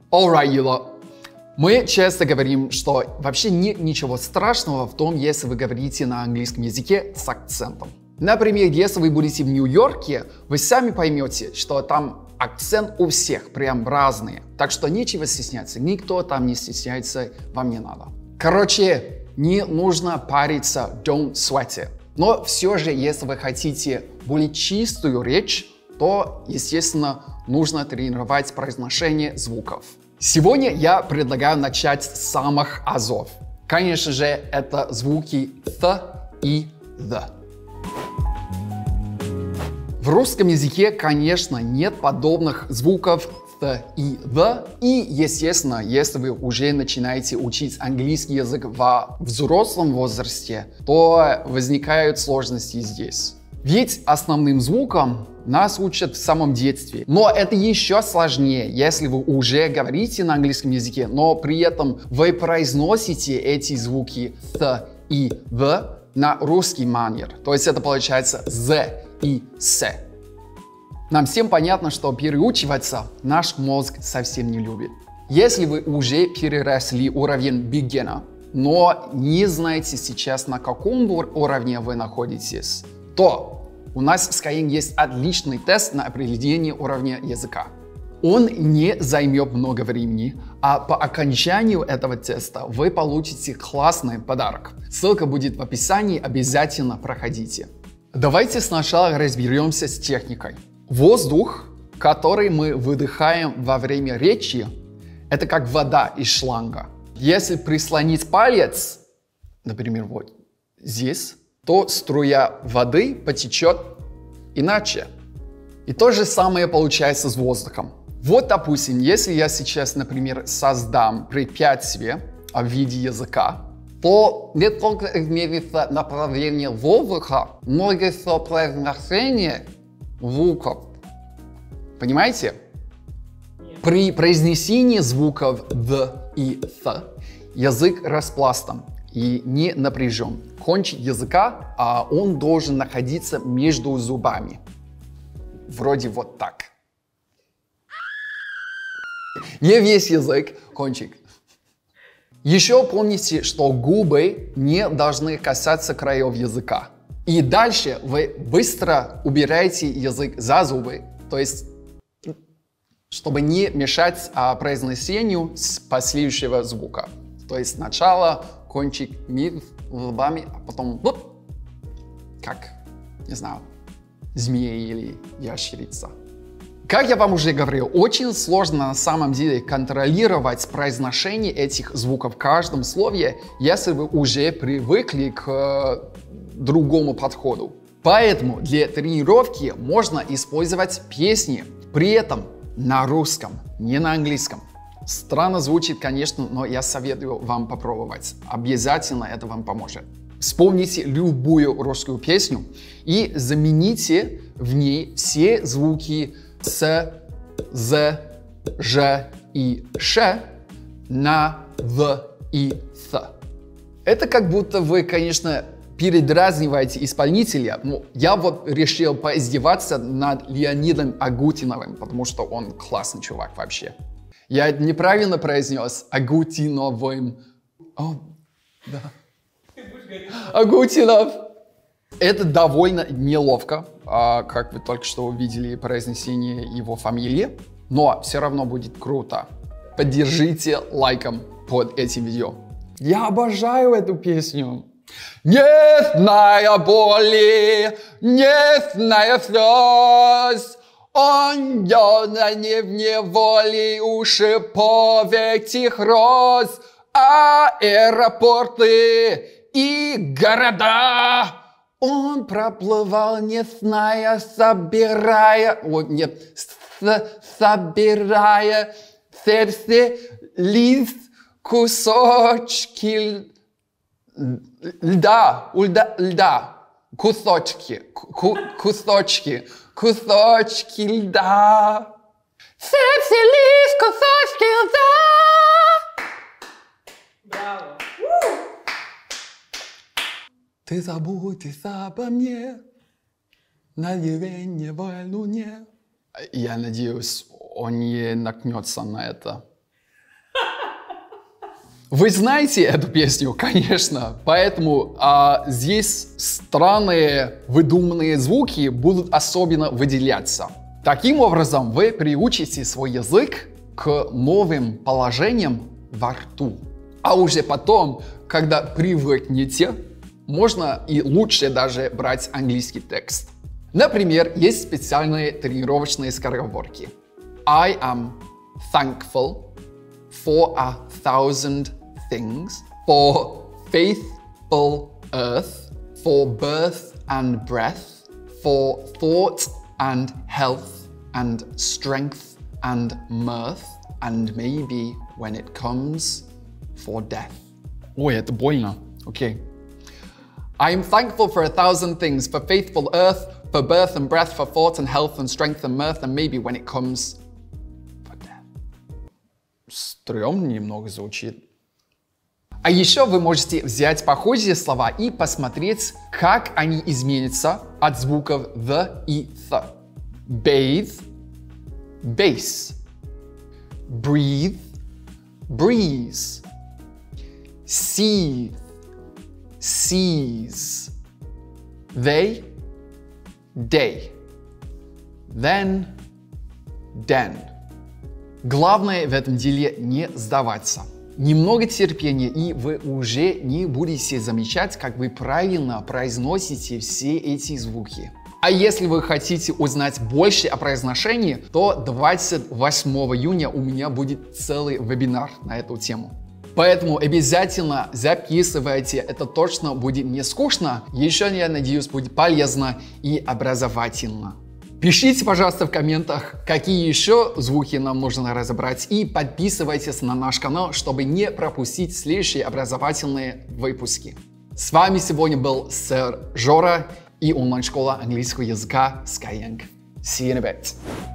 Alright, Юла. Мы часто говорим, что вообще нет ничего страшного в том, если вы говорите на английском языке с акцентом. Например, если вы будете в Нью-Йорке, вы сами поймете, что там акцент у всех прям разный. Так что нечего стесняться, никто там не стесняется, вам не надо. Короче, не нужно париться, don't sweat it. Но все же, если вы хотите более чистую речь, то, естественно, нужно тренировать произношение звуков. Сегодня я предлагаю начать с самых азов. Конечно же, это звуки th и the. В русском языке, конечно, нет подобных звуков th и the. И, естественно, если вы уже начинаете учить английский язык во взрослом возрасте, то возникают сложности здесь. Ведь основным звуком нас учат в самом детстве. Но это еще сложнее, если вы уже говорите на английском языке, но при этом вы произносите эти звуки th и the на русский манер. То есть это получается z и s. Нам всем понятно, что переучиваться наш мозг совсем не любит. Если вы уже переросли уровень beginner, но не знаете сейчас, на каком уровне вы находитесь, то у нас в Skyeng есть отличный тест на определение уровня языка. Он не займет много времени, а по окончанию этого теста вы получите классный подарок. Ссылка будет в описании, обязательно проходите. Давайте сначала разберемся с техникой. Воздух, который мы выдыхаем во время речи, это как вода из шланга. Если прислонить палец, например, вот здесь, то струя воды потечет иначе. И то же самое получается с воздухом. Вот, допустим, если я сейчас, например, создам препятствие в виде языка, то не только измерится направление воздуха, но и произношение звуков. Понимаете? При произнесении звуков «д» и «th» язык распластан и не напряжен. Кончик языка, он должен находиться между зубами. Вроде вот так. Не весь язык, кончик. Еще помните, что губы не должны касаться краев языка. И дальше вы быстро убираете язык за зубы, то есть, чтобы не мешать произнесению с последующего звука. То есть сначала кончик между зубами, а потом как, не знаю, змея или ящерица. Как я вам уже говорил, очень сложно на самом деле контролировать произношение этих звуков в каждом слове, если вы уже привыкли к другому подходу. Поэтому для тренировки можно использовать песни, при этом на русском, не на английском. Странно звучит, конечно, но я советую вам попробовать. Обязательно это вам поможет. Вспомните любую русскую песню и замените в ней все звуки с, з, ж и ш на в и th. Это как будто вы, конечно, передразниваете исполнителя. Но я вот решил поиздеваться над Леонидом Агутиновым, потому что он классный чувак вообще. Я неправильно произнес Агутиновым. О, да. Агутинов. Это довольно неловко, как вы только что увидели произнесение его фамилии, но все равно будет круто. Поддержите лайком под этим видео. Я обожаю эту песню. Не зная боли, не зная слез, он не в неволе у шипов этих роз, аэропорты и города. Он проплывал, не зная, собирая, собирая сердце, лист, кусочки льда, кусочки льда. Сердце, лист, кусочки льда. Браво! Ты заботишься обо мне на деревне в луне. Я надеюсь, он не наткнется на это. Вы знаете эту песню, конечно, поэтому здесь странные выдуманные звуки будут особенно выделяться. Таким образом, вы приучите свой язык к новым положениям во рту. А уже потом, когда привыкнете, можно и лучше даже брать английский текст. Например, есть специальные тренировочные скороговорки. I am thankful for 1,000 things, for faithful earth, for birth and breath, for thought and health and strength and mirth, and maybe when it comes for death. Ой, это больно. Окей. I am thankful for 1,000 things, for faithful earth, for birth and breath, for thought and health and strength and mirth, and maybe when it comes for death. Стрёмно немного звучит. А еще вы можете взять похожие слова и посмотреть, как они изменятся от звуков the и th. Bathe, base. Breathe, breeze. Seethe, seas. They, day. Then, den. Главное в этом деле не сдаваться. Немного терпения, и вы уже не будете замечать, как вы правильно произносите все эти звуки. А если вы хотите узнать больше о произношении, то 28 июня у меня будет целый вебинар на эту тему. Поэтому обязательно записывайте, это точно будет не скучно, еще, я надеюсь, будет полезно и образовательно. Пишите, пожалуйста, в комментах, какие еще звуки нам нужно разобрать, и подписывайтесь на наш канал, чтобы не пропустить следующие образовательные выпуски. С вами сегодня был сэр Жора и онлайн-школа английского языка Skyeng. See you in a bit.